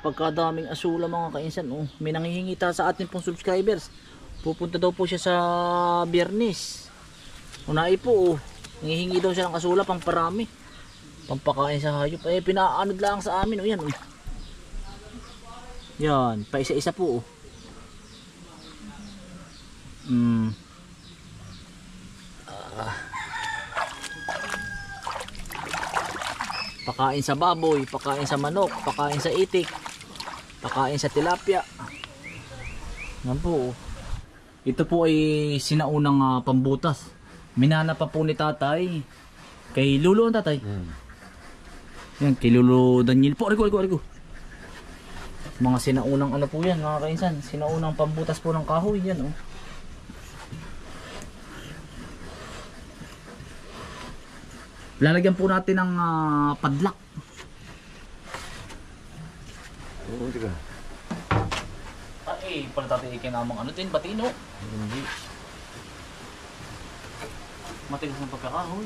pagkadaming asula mga kainsan. Oh, may nanghihingi sa atin pong subscribers. Pupunta daw po siya sa Biyernes. Unai po, oh. Nanghihingi daw siya ng asula pang parami. Pampakain sa hayop. Eh, pinaanod lang sa amin. Oh, yan. Oh. Yan, pa isa-isa po. Oh. Pakain sa baboy, pakain sa manok, pakain sa itik, pakain sa tilapia. Yan po. Ito po ay sinaunang pambutas. Minana pa po ni tatay kay Lolo ang tatay. Yan, kay Lolo Daniel po. Arigo. Mga sinaunang ano po yan mga kainsan. Sinaunang pambutas po ng kahoy. Yan oh. Lalagyan po natin ng padlak. Oo, di ka. Ay, pala tatay ikinamang ano din, batino. Hindi. Matigas ng pagkakahoy.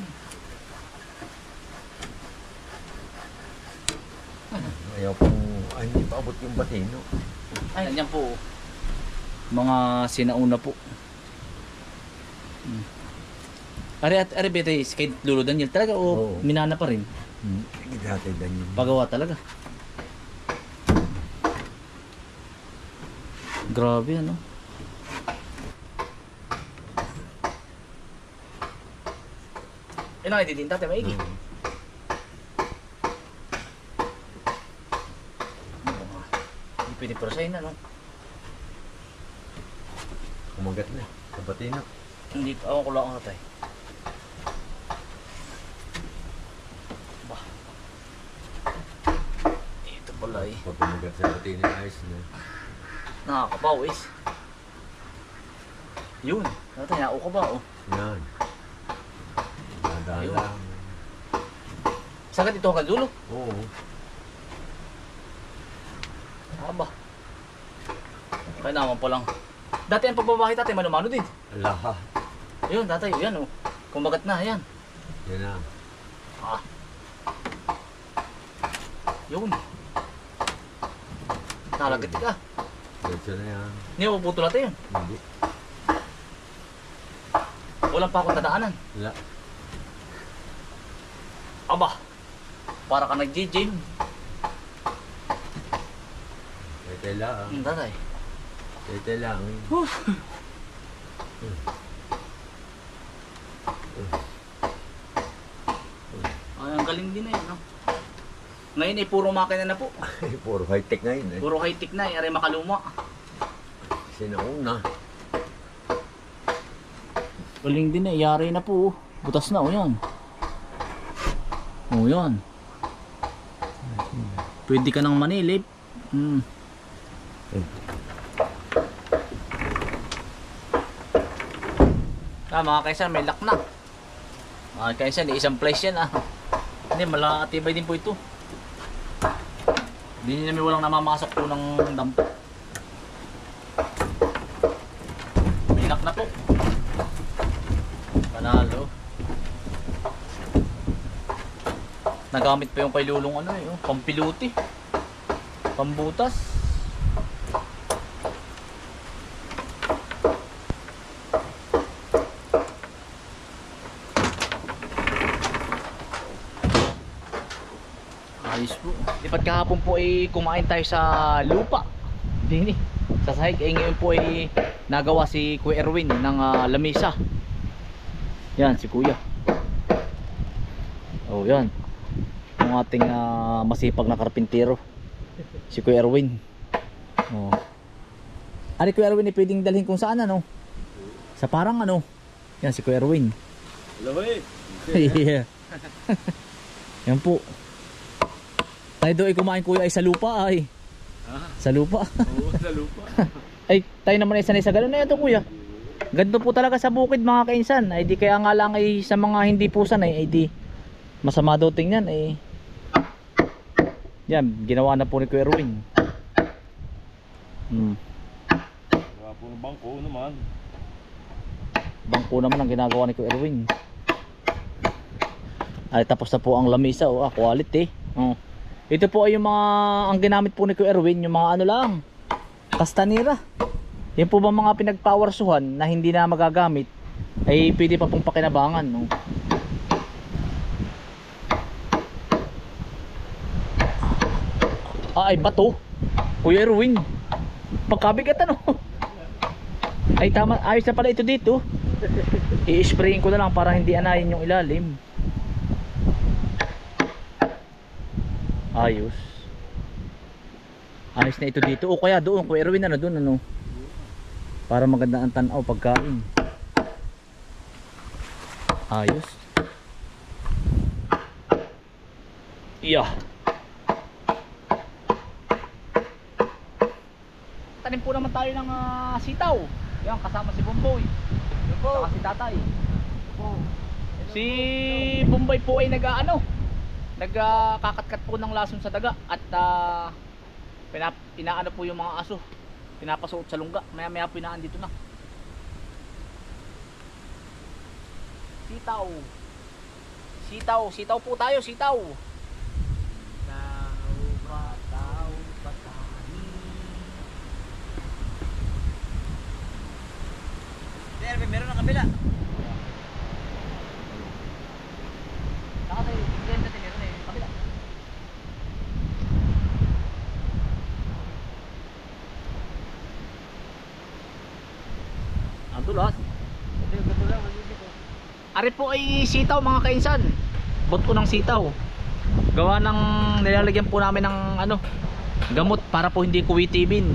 Ayaw pong, hindi pa abot yung batino. Ay, ganyan po. Mga sinauna po. Ari bete kay Lolo Daniel talaga o minana pa rin? Hindi dati Daniel. Pagawa talaga. Grabe ano. Ilang ay din tatay maigi. Hindi pwede prosayin ano. Kumagat na sa batino. Hindi pa ako lang tatay. Pala eh. Pag kumagat sa batino ayos na. Nakakabawis. Yun. Natay, nako ka ba oh? Yan. Dadaan lang. Sagad ito hanggang dulo? Oo. Aba. Kaya naman pa lang. Dati ang pagbabahay tatay, manumano din. Alaha. Yun, tatay, yan oh. Kumagat na, yan. Yan na. Ah. Yun. Nalagit ka. Diretso na yan. Hindi mo puputo natin yun. Hindi. Walang pa akong dadaanan. Wala. Aba. Para ka nag-gym. Tete lang. Tatay. Tete lang. Ay, ang galing din na yun, no? Ngayon ay puro makina na po. Puro high-tech ngayon eh. Puro high-tech na, aray makaluma. Sinauna. Galing din eh, yari na po. Butas na, o yan. O yan. Pwede ka nang manilip. Mga kaisan, may lock na. Mga kaisan, isang place yan Hindi, malatibay din po ito. Hindi namin walang namamasok po ng dampo. May lock na po. Panalo. Nagamit pa yung kay Lulong pampiluti. Pambutas. Ayos po. Ipat kahapon po ay kumain tayo sa lupa. Dini. Sa sahig. Ngayon po ay nagawa si Kuya Erwin ng lamesa. Yan si Kuya. Oh yan. Ang ating masipag na karpintero. Si Kuya Erwin. Oh. Ari Kuya Erwin pwedeng dalhin kung saan Sa parang Yan si Kuya Erwin. Hello eh. Yeah. Yan po. Tayo doon ay kumain kuya ay sa lupa ay. Sa lupa. Oo, sa lupa. Ay tayo naman ay sanay sa gano'n na ito kuya. Ganito po talaga sa bukid mga kainsan. Ay di kaya nga lang ay sa mga hindi po sanay ay di masama daw tingnan ay. Yan, ginawa na po ni Kuya Erwin. Gawa po ng bangko naman. Bangko naman ang ginagawa ni Kuya Erwin. Ay tapos na po ang lamesa quality. Ito po ay yung mga ang ginamit po ni Kuya Erwin, yung mga ano lang, kastanira. Yan po ba mga pinagpowersuhan na hindi na magagamit ay pwede pa pong pakinabangan, no? Ay bato. Kuya Erwin, pagkabigat ano. Ay tama, ayos na pala ito dito. I-sprayin ko na lang para hindi anayin yung ilalim. Ayos. Ayos na ito dito. O kaya doon, Kuya Erwin, ano doon, ano. Para maganda ang tanaw pagkain. Ayos. Yeah. Tanim po naman tayo ng sitaw. Yan, kasama si Bomboy. Saka si Tatay. Si Bombay po ay nagkakatkat po ng lason sa daga at inaano po yung mga aso, pinapasuot sa lungga. Maya maya po inaandito na sitaw. Sitaw po tayo, sitaw. Meron ng kabila. Nakatay, tigyan natin meron eh, kabila. Ang tulas. Ari po ay sitaw mga kainsan. Bot ko ng sitaw. Gawa ng nilalagyan po namin ng ano, gamot para po hindi kuwitimin.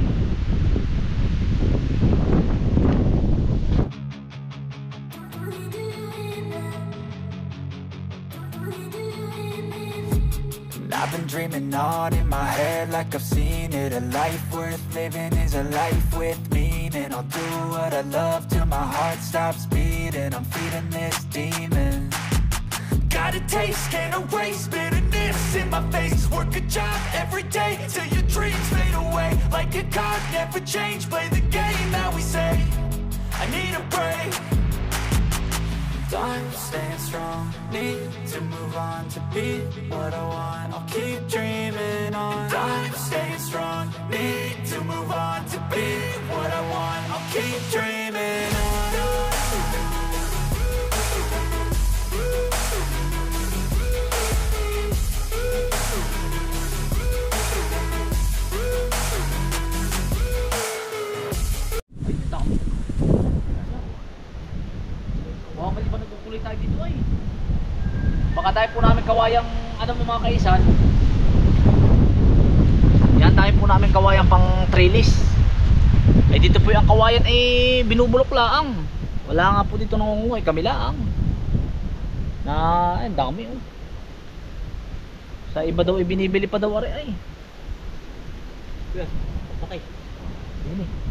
I've been dreaming on in my head like I've seen it. A life worth living is a life with meaning. I'll do what I love till my heart stops beating. I'm feeding this demon. Got a taste, can't erase bitterness in my face. Work a job every day till your dreams fade away. Like a card, never change. Play the game that we say. I need a break. I'm staying strong, need to move on to be what I want. I'll keep dreaming on. I'm staying strong, need to move on to be what I want. I'll keep dreaming on. Tayo dito ay baka tayo po namin kawayang ano mo mga kaisan, yan tayo po namin kawayang pang trellis. Ay dito po yung kawayan ay binubulok laang, wala nga po dito nangunguhay, kami laang na ay dami oh. Sa iba daw ibinibili pa daw ari ay okay yun eh.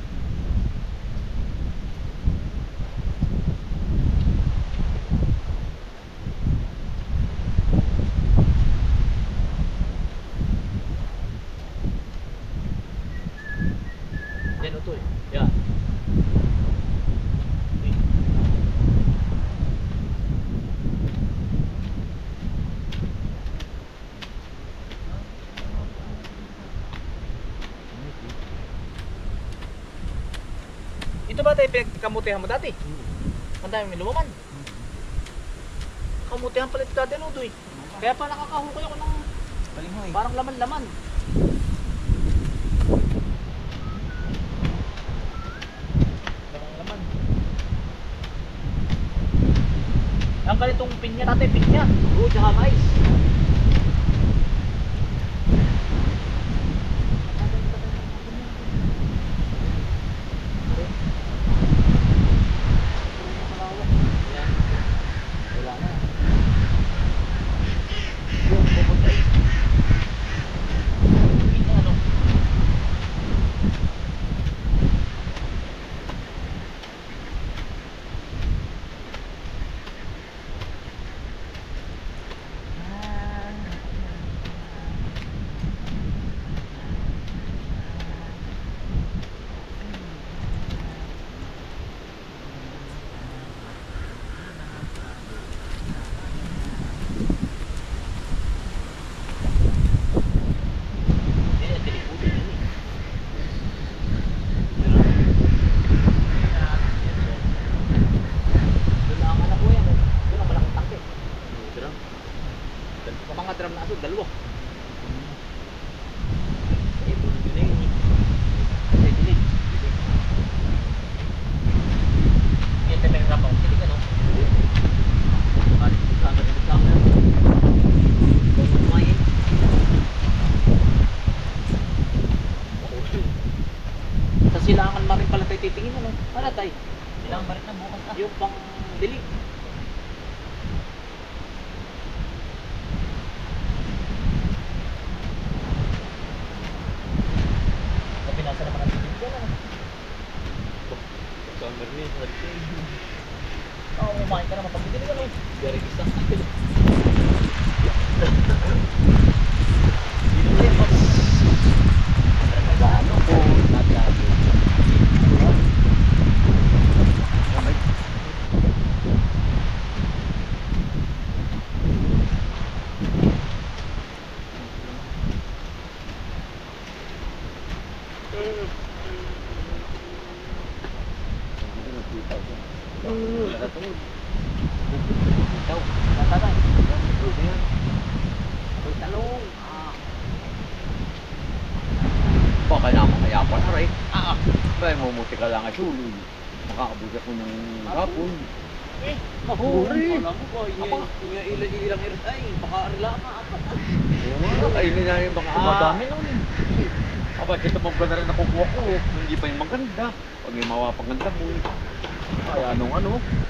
Yan. Ito ba tayo pinagkamutihan mo dati? Ang dami may lumaman. Kamutihan pala ito dati no, Doy. Kaya pa nakakahukoy ako ng parang laman-laman. Ang ganitong pinya natin, pinya. Oo, tsaka mais. Wala na. Yung pupunta eh. Pinya ano? silangan na rin pala tayo titingin, ano? Ano tayo? Silangan pa rin na bukas na. Yung pang dilig. Pinasa naman ang titig ko, ano? Summer niya, sarili. Oo, kumain ka naman pag dilig, ano? Very good lang. Nag-ano po, nag-lagi. Ikaw, tatay. Ako'y talong. Baka naman kaya pa na rin. Kaya mumuti ka lang at suloy. Makakabot ako ng hapon. Mahuri. Alam mo ko, ilang irit ay, baka arila ka. Kainin na yung mga Madami nun. Aba, ito mo na rin nakukuha ko. Hindi pa yung maganda. Pag may mawapaganda mo. Ay, anong ano?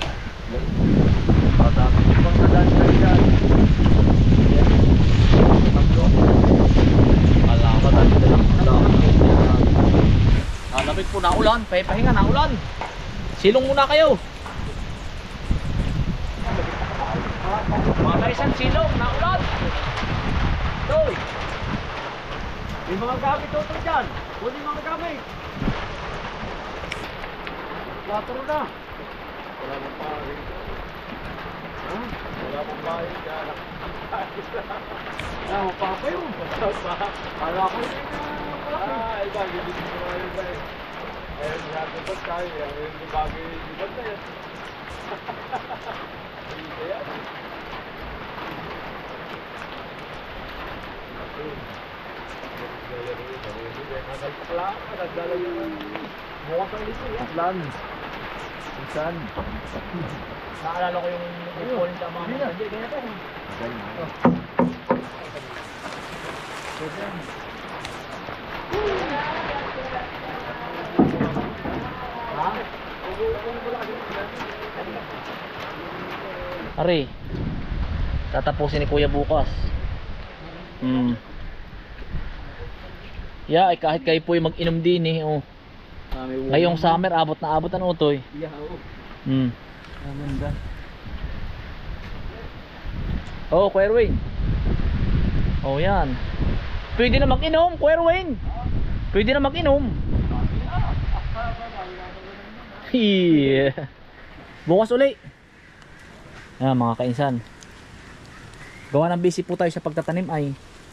Madami yung pang nadaan na dyan. Alamat at lamig po na ulan, pahinga na ulan. Silong muna kayo. Mga isang silong na ulan. Doy. May mga gamit ito dyan. Kunin mga gamit. Latro na. Wala mong pahay. Ha? Wala mong pahay dyan. Wala mong pahay yun. Kala ko yun na. Iba, hindi mo na yun dahil. Eh, nagkakot tayo. Yung bagay yung ibang na yan. Hindi yan. Plan. Minsan. Naalala ko yung point ng mga hindi, ganyan tayo. Ari, tatapusin ni Kuya bukas. Yeah, ay kahit kayo po yung mag-inom din eh. Oh. Ngayong summer, abot na abot ang utoy. Yeah, oo. Ganda. Oh, Kuya Erwin. Oh, yan. Pwede na mag-inom, Kuya Erwin. Pwede na mag-inom. Yeah. Bukas uli. Mga kainsan. Gawa ng busy po tayo sa pagtatanim ay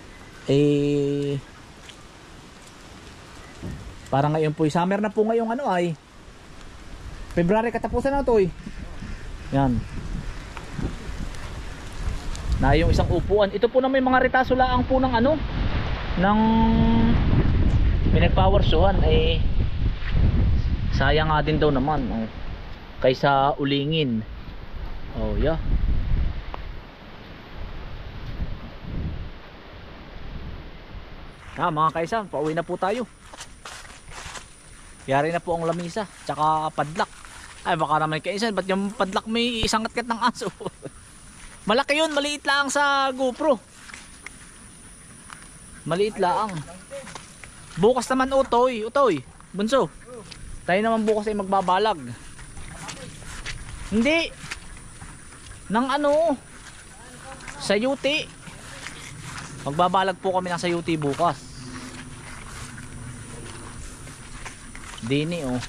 para ngayon po summer na po ngayong ano ay February katapusan na to eh. Yan. Na yung isang upuan. Ito po na may mga retaso laang po ng ano ng pinag-power suhan eh sayang nga din daw naman kaysa ulingin. Oh yeah. Mga kaisan, pauwi na po tayo. Yari na po ang lamisa, tsaka padlak. Ay baka naman kaisan, ba't yung padlak may isang katkat ng aso? Malaki yun, maliit lang sa GoPro. Maliit lang. Bukas naman utoy, bunso. Tayo naman bukas ay magbabalag. Hindi. Nang ano, sa UT. Magbabalag po kami ng sa UT bukas. Dini oh.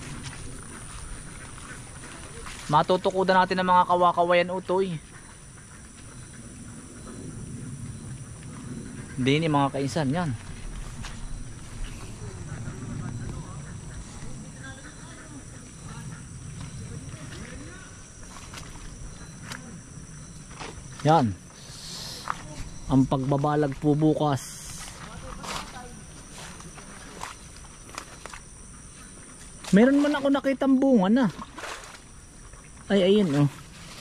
Matutukudan natin ng mga kawakawayan utoy. Dini mga kainsan yan. Yan. Ang pagbabalag po bukas. Meron man ako nakitang bunga na. Ay ayun oh.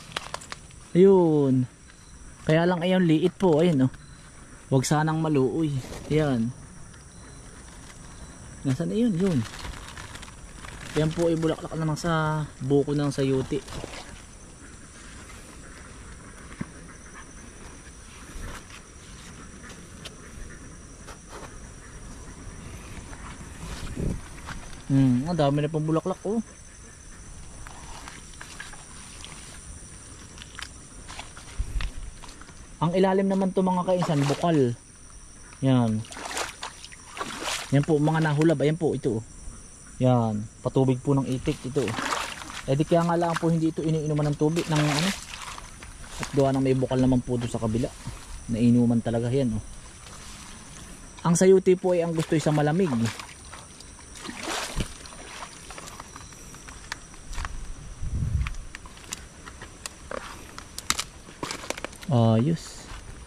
Ayun. Kaya lang ayun liit po, ayun oh. Huwag sanang maluoy. Ayan. Nasaan na yun? Yun. Yan po ay bulaklak naman sa buko ng sayuti. Ang dami na pang bulaklak oh. Ang ilalim naman to mga kainsan, bukal. Yan. Yan po mga nahulab, ayan po ito. Yan, patubig po ng itik ito. Eh di kaya nga lang po hindi ito iniinuman ng tubig ng ano. At gawa ng may bukal naman po doon sa kabila. Nainuman talaga yan oh. Ang sayuti po ay ang gusto sa malamig. Ayos.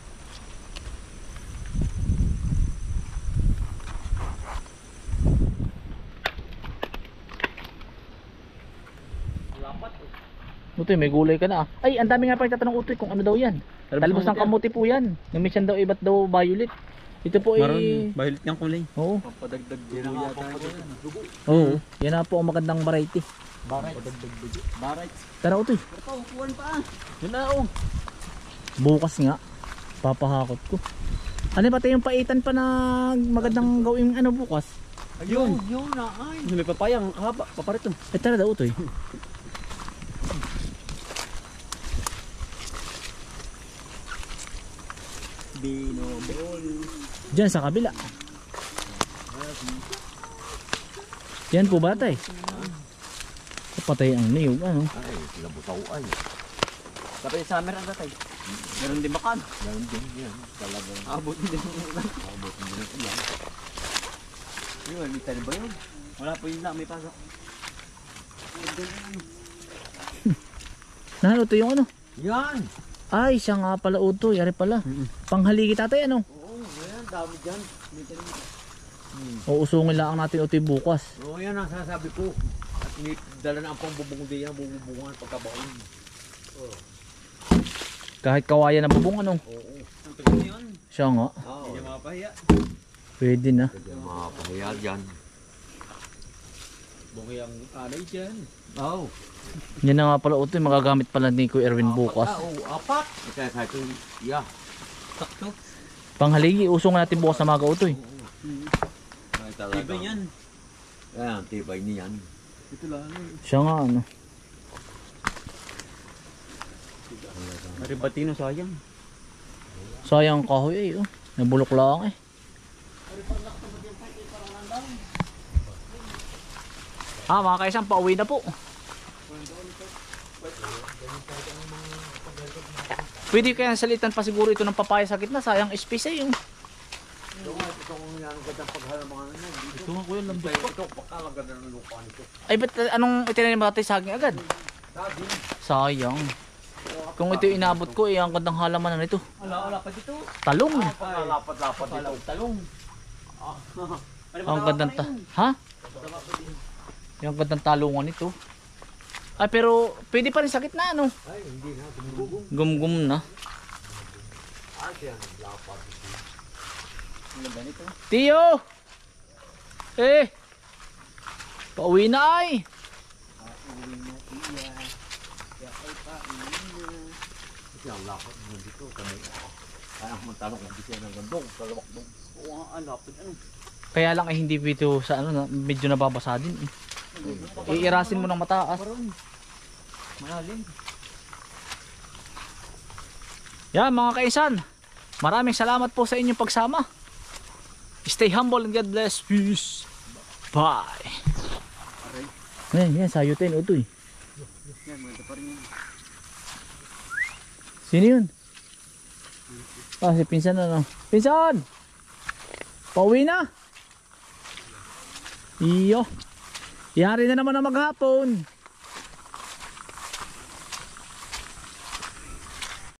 Utoy, may gulay ka na ah. Ay, ang dami nga pa itatanong Utoy kung ano daw yan. Talbos ng kamuti po yan. Namisyan daw iba't daw violet. Ito po ay violet niyang kulay. Oo. Papadagdag din ang dugo. Oo. Yan na po ang magandang variety. Barit. Tara Utoy. Ito, kuwan pa. Yun na oh. Bukas nga. Papahakot ko. Ano ba tayo yung paitan pa na magandang gawin ano bukas? Ayun. Yun na ay. May papayang haba. Paparito. Eh tara daw Utoy. Binobol. Diyan sa kabila. Yan po ba tay? Patay ang niyog ano? Ay, labutaw ay. Kapag summer ang tatay. Meron din bakan. Meron din yan. Talagang abot din. Abot din yan. Yun, hindi tayo ba yun? Wala po yun lang, may pasok. Nahalo to yung ano? Yan! Ay, siya nga pala Utoy. Yari pala. Panghaligi tatay ano? Oo, yan. Dami dyan. Uusungin lang natin Utoy bukas. Oo, yan ang sasabi ko. At dala na ang pangbubong diyan, bububungan pagkabaon. Oo. Kahit kawayan na bubong ano? Oo. Ang tagal yan. Siya nga. Oo. Hindi niya mapahiya. Pwede na. Hindi niya mapahiya dyan. Bungi ang anay dyan. Oo. Yan na nga pala Utoy. Magagamit pala ni Kuya Erwin bukas. Oo, apat. Kaya kahit yung, yeah. Sakto. Panghaligi, usungin natin bukas na maga Utoy. Tibay yan. Ayan, tibay niyan. Ito lang. Siya nga ano. Maribatino sayang. Sayang kahoy eh. Oh. Nabulok lang eh. Mga kaisang pauwi na po. Pwede kaya salitan pa siguro ito ng papaya sa gitna. Sayang space eh yung. Ito kung yan ang gandang paghalamangan na. Ito nga kuya lambot pa. Ito, pakalaganda ng lupa nito. Ay ba't anong itinanim natin saging agad? Saging. Sayang. Kung ito inabot ko ang gandang halaman na nito. Wala pa dito. Talong. Lapat-lapat dito. Talong. Ang gandang ha? Yung gandang talungan nito. Ay pero pwede pa rin sa gitna ano? Ay, hindi na. Gumugong. Gum-gum na. Ay, yan. Lapat. Ano ba nito? Tiyo! Pauwi na ay! Kasi ang lapat mo dito. Ay, ang mantalong ang bisya ng gandong. Kalawakdong. Oo, ang lapad. Kaya lang ay hindi dito sa ano, medyo nababasa din eh. Iirasin mo ng mataas. Malalim. Yan mga kaisan. Maraming salamat po sa inyong pagsama. Stay humble and God bless. Peace. Bye. Yan, sayutin Utoy. Yan, maganda pa rin yan. Sino yun? Si Pinsan ano. Pinsan! Pauwi na! Iyo! Yari na naman na maghapon.